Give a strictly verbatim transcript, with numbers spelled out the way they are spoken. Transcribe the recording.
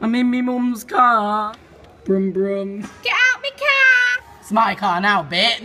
I'm in me mum's car. Brum brum. Get out my car! It's my car now, bitch.